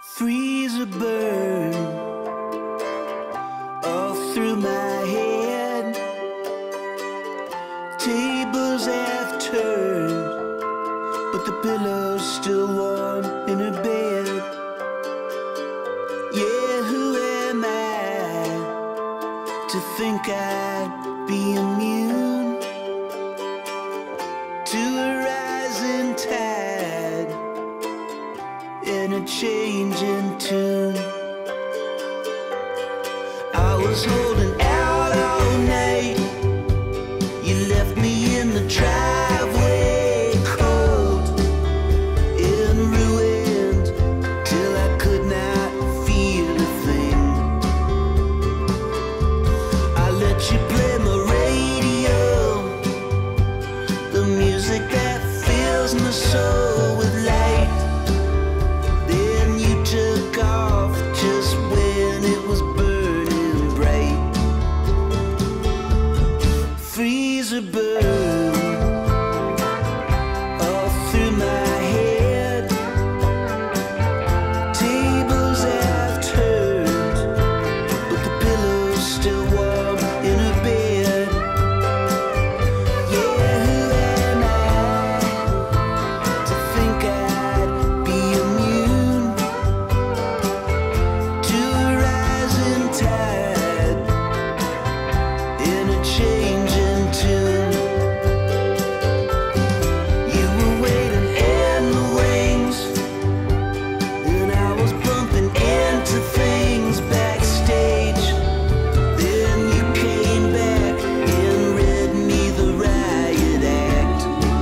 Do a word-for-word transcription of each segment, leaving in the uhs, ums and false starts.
Freeze a burn all through my head. Tables have turned, but the pillow's still warm in her bed. Yeah, who am I to think I'd be immune to a rising tide and a changing tune? I was holding out all night. You left me in the driveway, cold and ruined, till I could not feel a thing. I let you play my radio, the music that fills my soul with light. Then you took off just when it was burning bright. Freeze a burn all through my head. Tables have turned, but the pillow's still warm in her bed. Yeah, who am I to think I'd be immune to a rising tide in a changing tune? You were waiting in the wings, and I was bumping into things backstage. Then you came back and read me the riot act.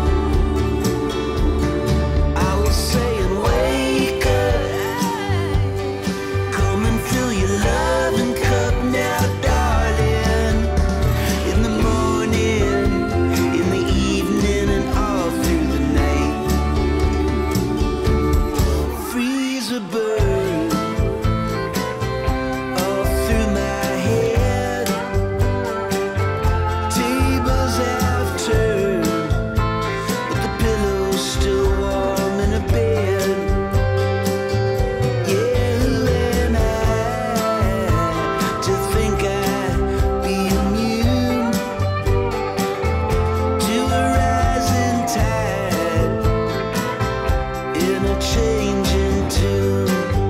I was saying, wake up, come and fill your loving cup now, darling. In the morning, in the evening, and all through the night. Freeze a burn all through my head. Tables have turned, but the pillow's still warm in a bed. Yeah, who am I to think I'd be immune to a rising tide in a changing tune?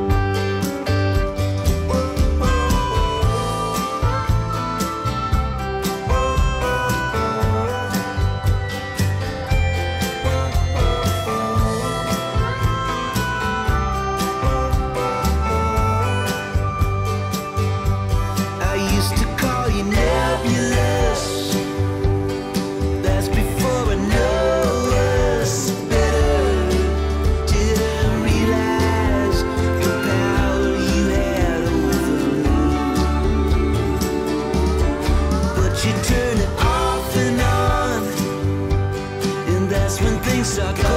I used to call you nebulous. That's before I know us better. Didn't realize the power you had over me. But you turn it off and on, and that's when things start